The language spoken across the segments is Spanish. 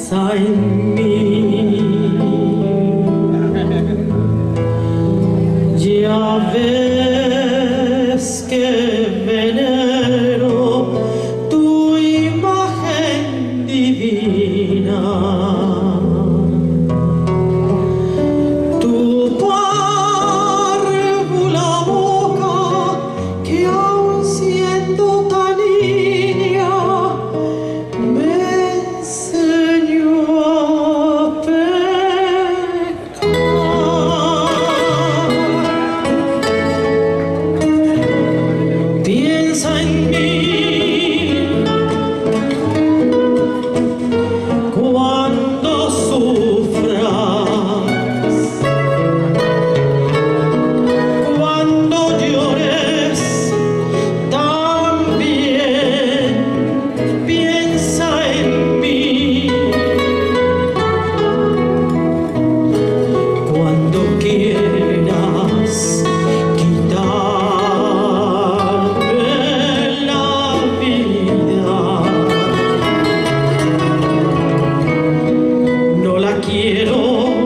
piensa en mí. Ya ves que venero tu imagen divina. Tu párvula boca que aún siendo tan niña me enseñó a pecar. Piensa en mí cuando sufras, cuando llores también. Piensa en mí cuando quieras quitarme la vida. No la quiero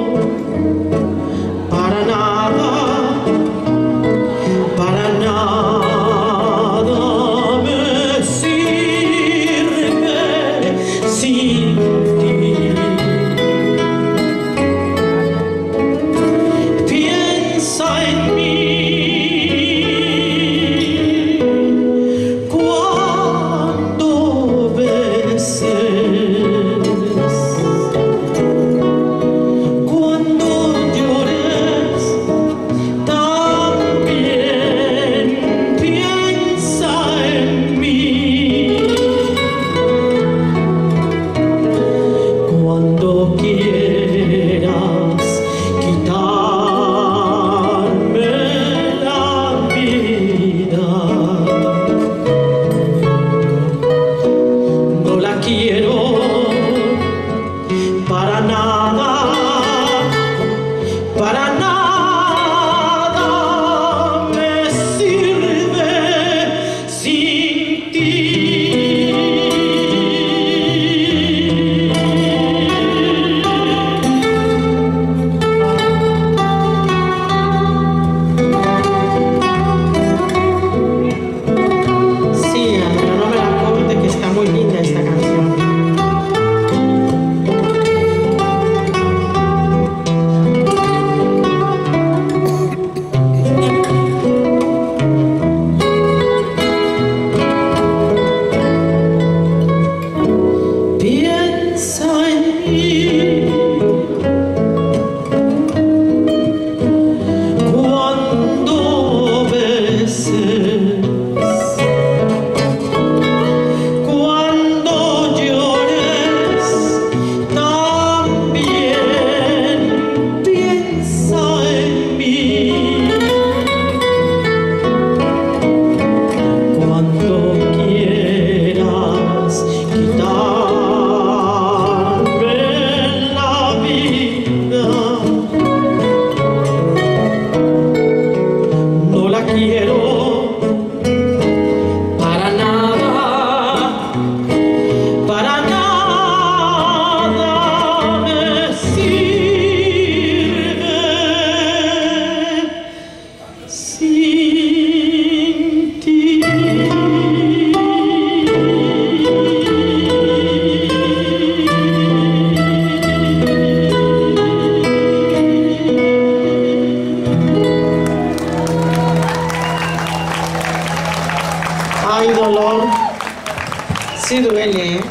para nada, para nada me sirve sin ti. Piensa en mí cuando beses, cuando llores también. Piensa en mí cuando quieras quitarme la vida. No la quiero para nada, para nada me sirve sin ti. Sí, pero no me la corte, que está muy linda esta canción. Piensa en mí cuando beses, cuando llores también. Piensa en mí cuando quieras quitarme la vida. No la quiero para nada, para nada me sirve sin ti. Ay, dolor, sí duele, ¿eh?